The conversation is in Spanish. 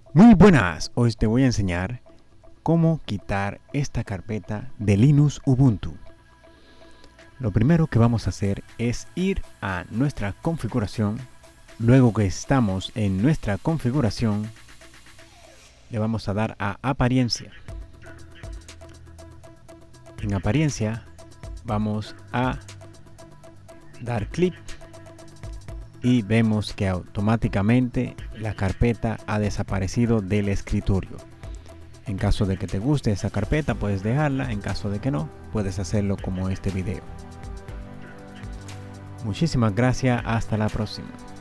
Muy buenas, hoy te voy a enseñar cómo quitar esta carpeta de Linux Ubuntu. Lo primero que vamos a hacer es ir a nuestra configuración. Luego que estamos en nuestra configuración, le vamos a dar a apariencia. En apariencia vamos a dar clic y vemos que automáticamente la carpeta ha desaparecido del escritorio. En caso de que te guste esa carpeta, puedes dejarla. En caso de que no, puedes hacerlo como este video. Muchísimas gracias. Hasta la próxima.